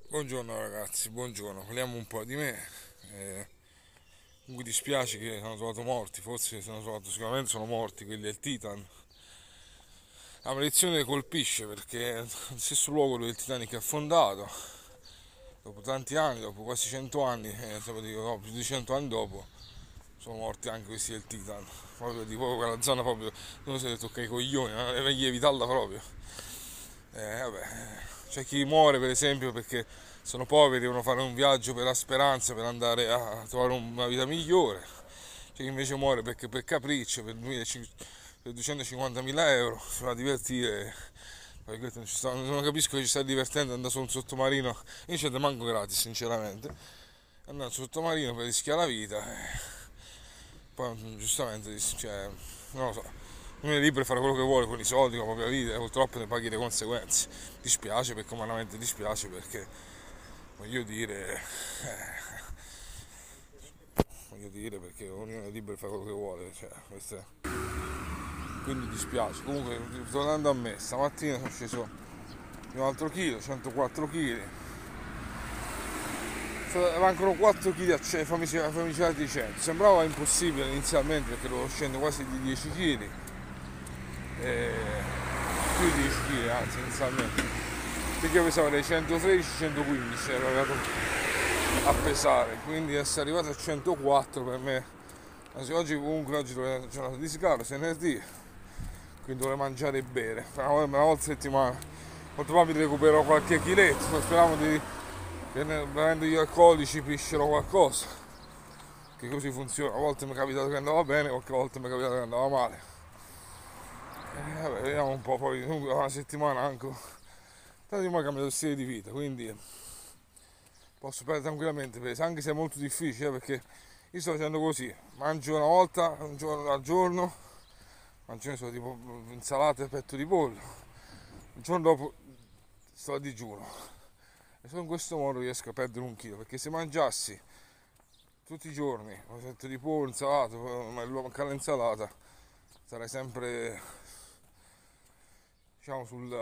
Buongiorno ragazzi, buongiorno, parliamo un po' di me. Eh, Mi dispiace che sono trovato morti, forse sono trovato, sicuramente sono morti quelli del Titan. La maledizione colpisce perché nel stesso luogo dove il Titanic è affondato, dopo tanti anni, dopo quasi 100 anni, dico, no, più di 100 anni dopo, sono morti anche questi del Titan. Proprio di proprio quella zona proprio dove si tocca i coglioni, è meglio evitarla proprio. Vabbè, c'è chi muore per esempio perché sono poveri, devono fare un viaggio per la speranza, per andare a trovare una vita migliore. C'è chi invece muore perché per capriccio, per 250.000 euro, si va a divertire. Non capisco che ci sta divertendo andare su un sottomarino, io ci manco gratis sinceramente, andare su un sottomarino per rischiare la vita. Poi giustamente, cioè, non lo so, uno è libero di fare quello che vuole con i soldi, con la propria vita, e purtroppo ne paghi le conseguenze. Dispiace perché umanamente dispiace perché voglio dire, perché ognuno è libero di fare quello che vuole, cioè, quindi dispiace. Comunque, tornando a me, stamattina sono sceso di un altro chilo, 104 kg, mancano 4 kg a famiglia di 100. Sembrava impossibile inizialmente perché dovevo scendere quasi di 10 kg, più di 10 kg anzi inizialmente, perché io pesavo dai 113-115, ero arrivato a pesare, quindi essere arrivato a 104 per me. Anzi, oggi è una giornata di scalo, se venerdì, quindi dovrei mangiare e bere una volta a settimana. Molto probabile recupero qualche chiletto, speriamo che bevendo gli alcolici piscero qualcosa, che così funziona. A volte mi è capitato che andava bene, qualche volta mi è capitato che andava male. Vabbè, vediamo un po', poi comunque una settimana anche. Tanto io mi ho cambiato stile di vita, quindi posso perdere tranquillamente peso, anche se è molto difficile perché io sto facendo così, mangio una volta un giorno al giorno, mangio ne so, tipo insalata e petto di pollo, il giorno dopo sto a digiuno e solo in questo modo riesco a perdere un chilo, perché se mangiassi tutti i giorni un petto di pollo, insalata, ma anche l'insalata, sarei sempre, diciamo,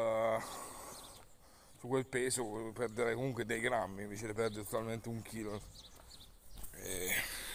su quel peso, perderei comunque dei grammi invece di perdere totalmente un chilo. E,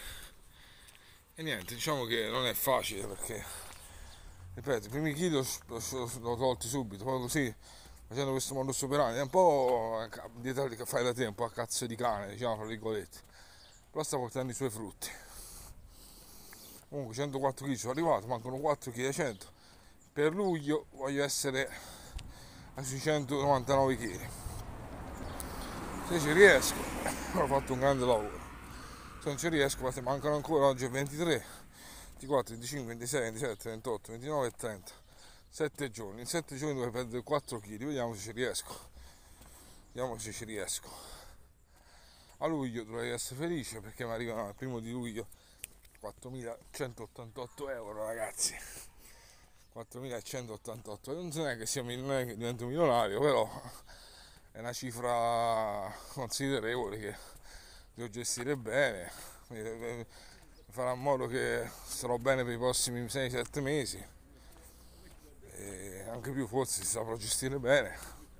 e niente, diciamo che non è facile perché, ripeto, i primi chili l'ho tolti subito, poi così, facendo questo modus operandi, è un po' dieta che fai da tempo, a cazzo di cane, diciamo, tra virgolette, però sta portando i suoi frutti. Comunque 104 kg sono arrivato, mancano 4 kg ai 100. Per luglio voglio essere sui 199 kg. Se ci riesco, ho fatto un grande lavoro. Se non ci riesco, mancano ancora oggi 23, 24, 25, 26, 27, 28, 29 e 30. 7 giorni. In 7 giorni dovrei perdere 4 kg. Vediamo se ci riesco. Vediamo se ci riesco. A luglio dovrei essere felice perché mi arrivano al primo di luglio 4.188 euro, ragazzi. 4.188. Non è che divento milionario, però è una cifra considerevole che devo gestire bene. Farà in modo che starò bene per i prossimi 6-7 mesi, e anche più forse si saprà gestire bene.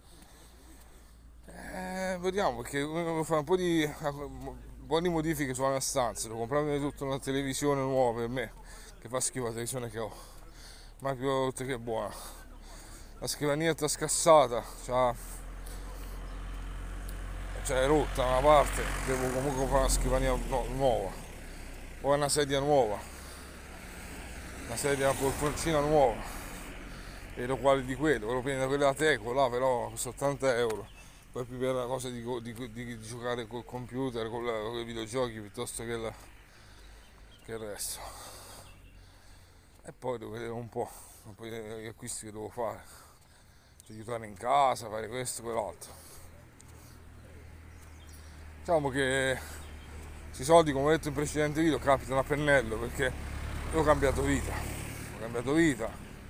Vediamo perché devo fare un po' di buone modifiche sulla mia stanza, devo comprarmi tutta una televisione nuova per me, che fa schifo la televisione che ho, ma più oltre che buona. La scrivania è scassata, cioè è rotta da una parte, devo comunque fare una scrivania nuova, poi una sedia nuova, una sedia a poltroncina nuova, e lo quale di quello, volevo prendere quella Teco là, però costa 80 euro, poi più per la cosa di giocare col computer, con i videogiochi piuttosto che il resto. E poi devo vedere un po' gli acquisti che devo fare, cioè aiutare in casa, fare questo e quell'altro. Diciamo che questi soldi, come ho detto in precedente video, capitano a pennello perché io ho cambiato vita,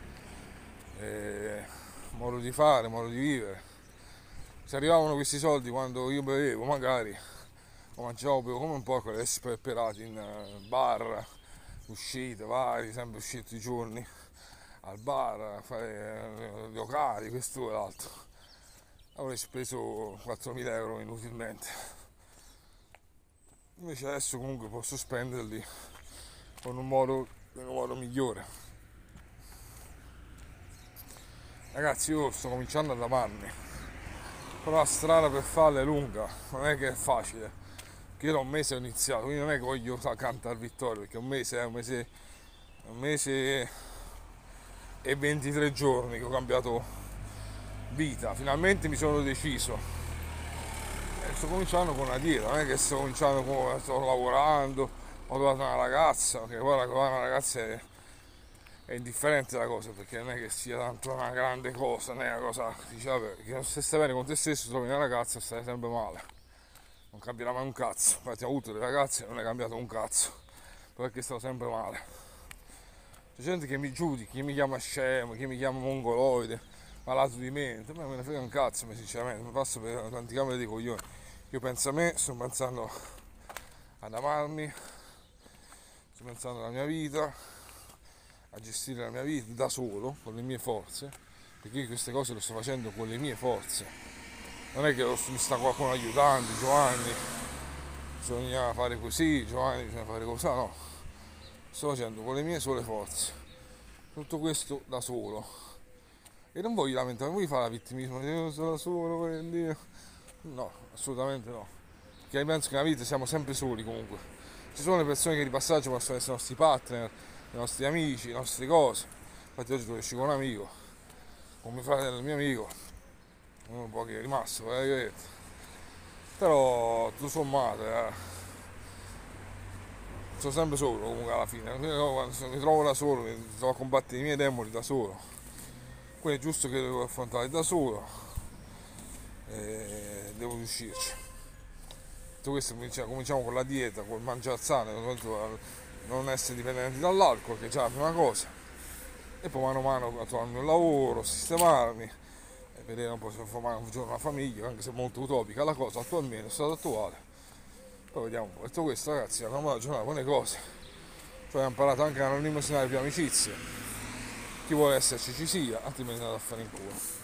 modo di fare, modo di vivere. Se arrivavano questi soldi quando io bevevo, magari o mangiavo, bevo come un po', adesso sperperati in bar, uscite vari, sempre usciti tutti i giorni al bar, a fare locali, questo e l'altro. avrei speso 4.000 euro inutilmente. Invece adesso comunque posso spenderli in un modo migliore. Ragazzi, io sto cominciando ad amarmi, però la strada per farla è lunga, non è che è facile. Che io da un mese ho iniziato, quindi non è che voglio cantare vittoria, perché un mese e 23 giorni che ho cambiato vita, finalmente mi sono deciso e sto cominciando con una dieta, non è che sto lavorando, ho trovato una ragazza, perché poi una ragazza è indifferente la cosa, perché non è che sia tanto una grande cosa, non è una cosa che dice vabbè, perché se stai bene con te stesso trovi una ragazza stai sempre male, non cambierà mai un cazzo. Infatti ho avuto delle ragazze e non è cambiato un cazzo, perché sto sempre male. C'è gente che mi giudica, chi mi chiama scemo, chi mi chiama mongoloide, malato di mente, ma me ne frega un cazzo, sinceramente, mi passo per tanti camere di coglioni. Io penso a me, sto pensando ad amarmi, sto pensando alla mia vita, a gestire la mia vita da solo, con le mie forze, perché io queste cose le sto facendo con le mie forze. Non è che mi sta qualcuno aiutando, Giovanni, bisogna fare così, Giovanni, bisogna fare così, no. Sto facendo con le mie sole forze, tutto questo da solo. E non voglio lamentare, non voglio fare la vittimismo, io sono da solo, Dio. No, assolutamente no. Perché penso che nella vita siamo sempre soli comunque. Ci sono le persone che di passaggio possono essere i nostri partner, i nostri amici, le nostre cose. Infatti oggi devo uscire con un amico, con mio fratello, il mio amico, un po' che è rimasto, però tutto sommato, sono sempre solo comunque alla fine. Quando mi trovo da solo, mi trovo a combattere i miei demoni da solo. Quindi è giusto che devo affrontarli da solo e devo riuscirci. Tutto questo cominciamo con la dieta, col mangiare sano, non essere dipendenti dall'alcol, che è già la prima cosa. E poi mano a mano trovarmi un lavoro, sistemarmi e vedere un po' se formare un giorno una famiglia, anche se è molto utopica la cosa attualmente, è stato attuale. Poi vediamo un po'. Detto questo, ragazzi, è una buona giornata, buone cose. Cioè ho imparato anche a non immaginare più amicizie. Chi vuole esserci ci sia, altrimenti andate a fare in culo.